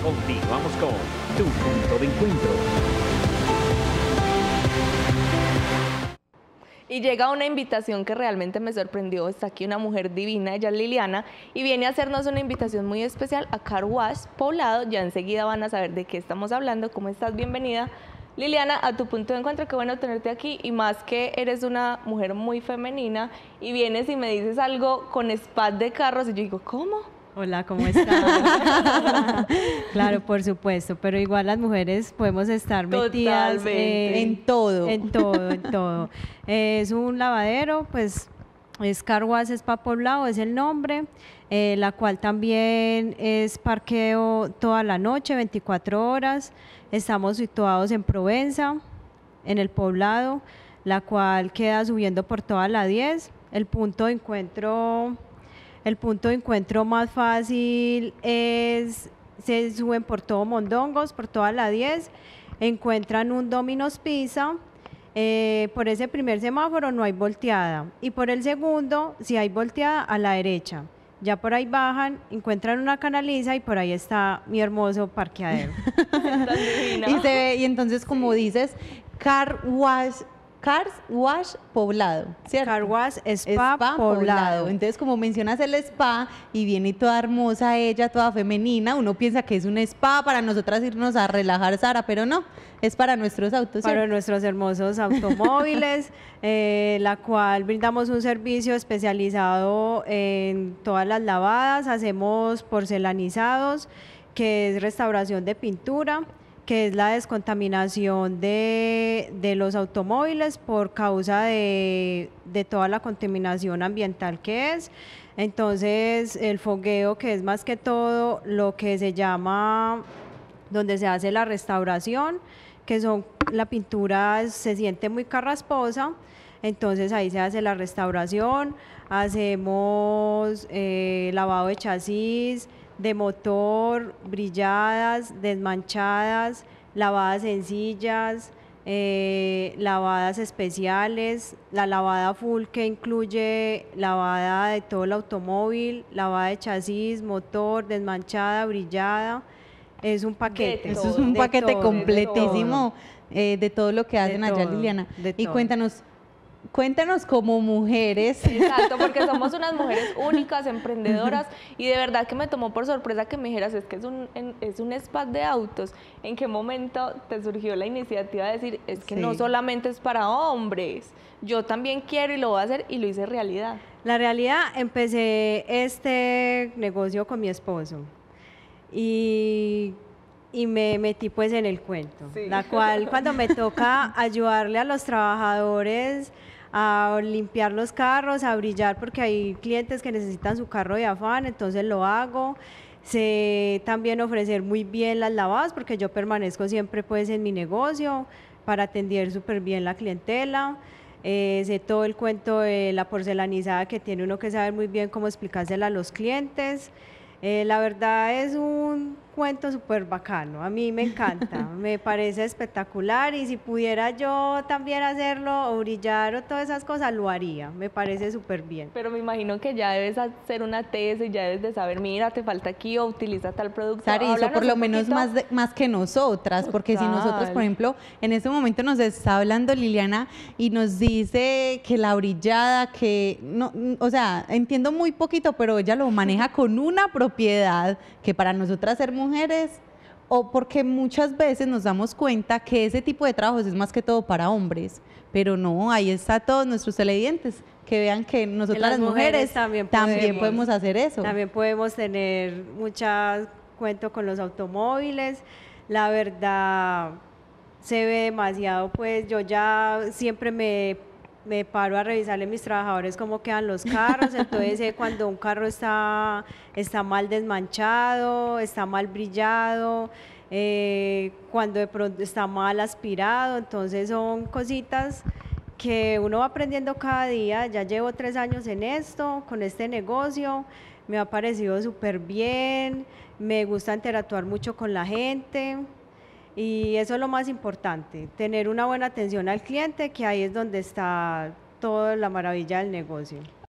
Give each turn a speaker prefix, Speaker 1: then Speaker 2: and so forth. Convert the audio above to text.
Speaker 1: Continuamos con Tu Punto de Encuentro.
Speaker 2: Y llega una invitación que realmente me sorprendió. Está aquí una mujer divina, ella es Liliana, y viene a hacernos una invitación muy especial a Car Wash Poblado. Ya enseguida van a saber de qué estamos hablando. ¿Cómo estás? Bienvenida, Liliana, a Tu Punto de Encuentro. Qué bueno tenerte aquí, y más que eres una mujer muy femenina y vienes y me dices algo con spa de carros, y yo digo, ¿cómo?
Speaker 3: Hola, ¿cómo estás? Claro, por supuesto, pero igual las mujeres podemos estar metidas
Speaker 2: Totalmente.
Speaker 3: en todo. Es un lavadero, pues es Car Wash Spa Poblado, es el nombre, la cual también es parqueo toda la noche, 24 horas. Estamos situados en Provenza, en el Poblado, la cual queda subiendo por toda la 10. El punto de encuentro más fácil se suben por todo Mondongos, por toda la 10, encuentran un Domino's Pizza, por ese primer semáforo no hay volteada, y por el segundo sí hay volteada a la derecha. Ya por ahí bajan, encuentran una canaliza y por ahí está mi hermoso parqueadero.
Speaker 2: Tan divina.
Speaker 4: Y entonces, como dices, Cars Wash Poblado, ¿cierto?
Speaker 3: Car Wash Spa Poblado.
Speaker 4: Entonces, como mencionas el spa y viene toda hermosa ella, toda femenina, uno piensa que es un spa para nosotras irnos a relajar, Sara, pero no, es para nuestros autos.
Speaker 3: Para
Speaker 4: ¿cierto?
Speaker 3: nuestros hermosos automóviles, la cual brindamos un servicio especializado en todas las lavadas, hacemos porcelanizados, que es restauración de pintura, que es la descontaminación de los automóviles por causa de toda la contaminación ambiental que es. Entonces, el fogueo, que es más que todo lo que se llama, donde se hace la restauración, que son, la pintura se siente muy carrasposa, entonces ahí se hace la restauración, hacemos lavado de chasis, de motor, brilladas, desmanchadas, lavadas sencillas, lavadas especiales, la lavada full, que incluye lavada de todo el automóvil, lavada de chasis, motor, desmanchada, brillada. Es un paquete.
Speaker 4: Eso es un paquete
Speaker 3: todo,
Speaker 4: completísimo de todo lo que hacen allá,
Speaker 3: todo,
Speaker 4: Liliana.
Speaker 3: de
Speaker 4: Y
Speaker 3: todo.
Speaker 4: cuéntanos como mujeres.
Speaker 2: Exacto, porque somos unas mujeres únicas, emprendedoras, y de verdad que me tomó por sorpresa que me dijeras, es que es un spa de autos. ¿En qué momento te surgió la iniciativa de decir, es que no
Speaker 4: Sí.
Speaker 2: solamente es para hombres, yo también quiero y lo voy a hacer, y lo hice realidad?
Speaker 3: La realidad, empecé este negocio con mi esposo y, y me metí pues en el cuento,
Speaker 2: Sí.
Speaker 3: la cual cuando me toca ayudarle a los trabajadores a limpiar los carros, a brillar, porque hay clientes que necesitan su carro de afán, entonces lo hago. Sé también ofrecer muy bien las lavadas, porque yo permanezco siempre pues en mi negocio para atender súper bien la clientela. Sé todo el cuento de la porcelanizada, que tiene uno que saber muy bien cómo explicársela a los clientes. La verdad es un cuento súper bacano, a mí me encanta, me parece espectacular, y si pudiera yo también hacerlo o brillar o todas esas cosas, lo haría, me parece súper bien.
Speaker 2: Pero me imagino que ya debes hacer una tesis, ya debes de saber, mira, te falta aquí o utiliza tal producto.
Speaker 4: Sari hizo
Speaker 2: Háblanos
Speaker 4: por lo
Speaker 2: un
Speaker 4: menos
Speaker 2: poquito.
Speaker 4: más que nosotras, porque si nosotros,
Speaker 2: Total.
Speaker 4: por ejemplo, en este momento nos está hablando Liliana y nos dice que la brillada, que no, o sea, entiendo muy poquito, pero ella lo maneja con una propiedad que para nosotras ser mujeres, o porque muchas veces nos damos cuenta que ese tipo de trabajos es más que todo para hombres, pero no, ahí está todos nuestros televidentes, que vean que nosotras las mujeres también podemos hacer eso.
Speaker 3: También podemos tener muchas cuento con los automóviles. La verdad, se ve demasiado, pues yo ya siempre me paro a revisarle a mis trabajadores cómo quedan los carros, entonces sé cuando un carro está mal desmanchado, está mal brillado, cuando de pronto está mal aspirado, entonces son cositas que uno va aprendiendo cada día. Ya llevo 3 años en esto, con este negocio, me ha parecido súper bien, me gusta interactuar mucho con la gente, y eso es lo más importante, tener una buena atención al cliente, que ahí es donde está toda la maravilla del negocio.